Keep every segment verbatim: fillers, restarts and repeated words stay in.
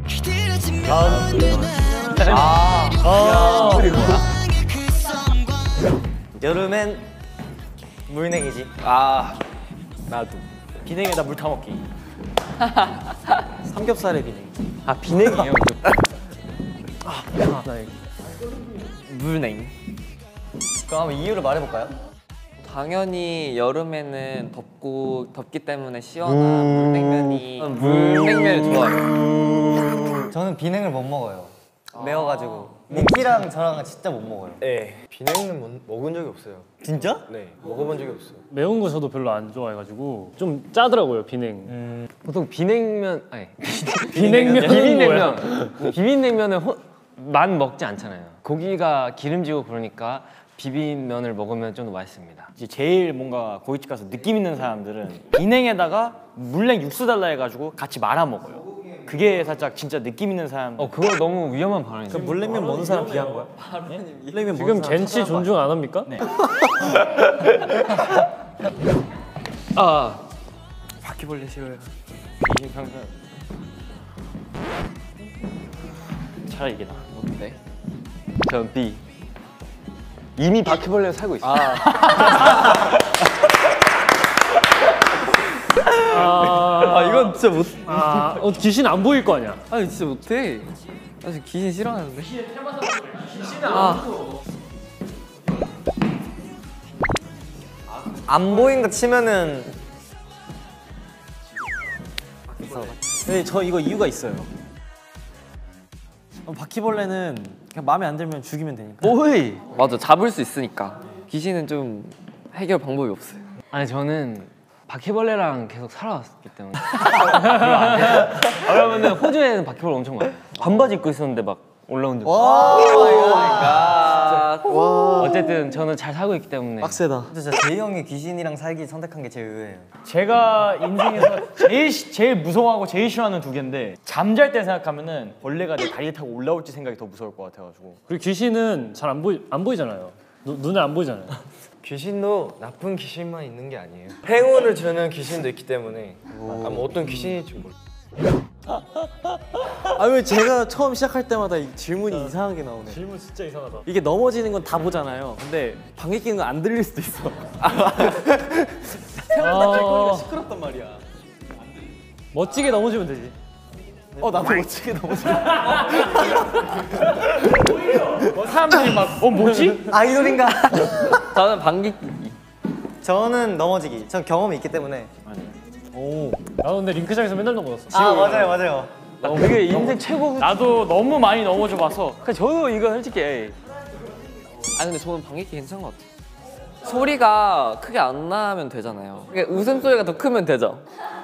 아, 아 그리고 여름엔 물냉이지. 아 나도 비냉에다 물 타먹기. 삼겹살에 비냉. 아 비냉이에요. 아, 나 여기. 물냉. 그럼 한번 이유를 말해볼까요? 당연히 여름에는 덥고 덥기 때문에 시원한 물냉면이 물냉면을 좋아해요. 저는 비냉을 못 먹어요. 매워가지고. 니키랑 저랑은 진짜 못 먹어요. 네, 비냉은 먹, 먹은 적이 없어요. 진짜? 네, 먹어본 적이 없어요. 매운 거 저도 별로 안 좋아해가지고 좀 짜더라고요 비냉. 음, 보통 비냉면 아니 비냉면 비빔냉면 비빔냉면을 호, 만 먹지 않잖아요. 고기가 기름지고 그러니까 비빔면을 먹으면 좀 더 맛있습니다. 이제 제일 뭔가 고깃집 가서 느낌 있는 사람들은 비냉에다가 물냉 육수 달라 해가지고 같이 말아 먹어요. 그게 살짝 진짜 느낌 있는 사람. 어 그거 너무 위험한 발언이죠. 그럼 물냉면 먹는 사람 비한 거야? 물냉면 지금 겐치 존중 안 합니까? 네. 아 바퀴벌레 싫어요. 이게 평소 차라리 이게 나. 어때? 전 B. 이미 바퀴벌레 살고 있어. 아, 아 이건 진짜 못. 아, 어, 귀신 안 보일 거 아니야? 아니 진짜 못해. 나 지금 귀신 싫어하는데. 아, 안 보인다 치면은 근데 저 이거 이유가 있어요. 바퀴벌레는 그냥 마음에 안 들면 죽이면 되니까. 오이. 맞아, 잡을 수 있으니까. 귀신은 좀 해결 방법이 없어요. 아니 저는 바퀴벌레랑 계속 살아왔기 때문에. 그러면은 호주에는 바퀴벌레 엄청 많아요. 반바지 입고 있었는데 막 올라온 적. 와, 어쨌든 저는 잘 살고 있기 때문에. 빡세다. 진짜 제이 형이 귀신이랑 살기 선택한 게 제일 의외예요. 제가 인생에서 제일 시- 제일 무서워하고 제일 싫어하는 두 개인데 잠잘 때 생각하면은 벌레가 내 다리 타고 올라올지 생각이 더 무서울 것 같아가지고. 그리고 귀신은 잘 안 보이 안 보이잖아요. 누, 눈에 안 보이잖아요. 귀신도 나쁜 귀신만 있는 게 아니에요. 행운을 주는 귀신도 있기 때문에 아마 어떤 귀신일지 몰라. 아 왜 제가 처음 시작할 때마다 이 질문이 이상하게 나오네. 질문 진짜 이상하다. 이게 넘어지는 건 다 보잖아요. 근데 방귀 뀌는 건 안 들릴 수도 있어. 아, 시끄럽단 말이야. 멋지게 넘어지면 되지. 어 나도 멋지게 넘어져. 사람들이 막 어 뭐지? 아이돌인가? 저는 방귀 끼기. 저는 넘어지기. 전 경험이 있기 때문에. 오, 나도 근데 링크장에서 맨날 넘어졌어. 아 맞아요 맞아요. 어, 그게 인생 최고. 나도 너무 많이 넘어져 봐서. 그 저도 이거 솔직히 아 근데 저는 방귀 끼기 괜찮은 것 같아요. 소리가 크게 안 나면 되잖아요. 그러니까 웃음소리가 더 크면 되죠.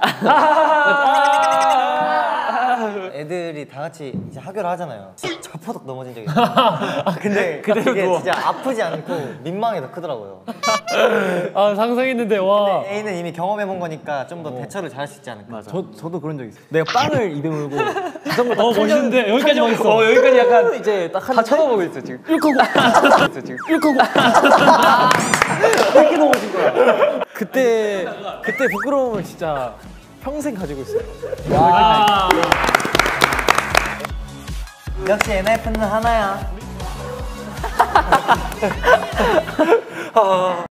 애들이 다 같이 이제 하교를 하잖아요. 진짜 퍼덕 넘어진 적이 있어요. 아, 근데 그게 누워. 진짜 아프지 않고 민망해 더 크더라고요. 아, 상상했는데 와. A는 이미 경험해본 거니까 좀 더 대처를 잘할 수 있지 않을까. 맞아. 저, 저도 그런 적 있어요. 내가 빵을 입에 물고 자전거 어, 멋있는데 여기까지만 있어. 어 여기까지 약간 이제 딱 다 하는데 쳐다보고 있어 지금. 있어 지금. 이렇게 넘어진 거야. 그때 그때 부끄러움을 진짜 평생 가지고 있어요. 아, 역시 엔하이픈은 하나야.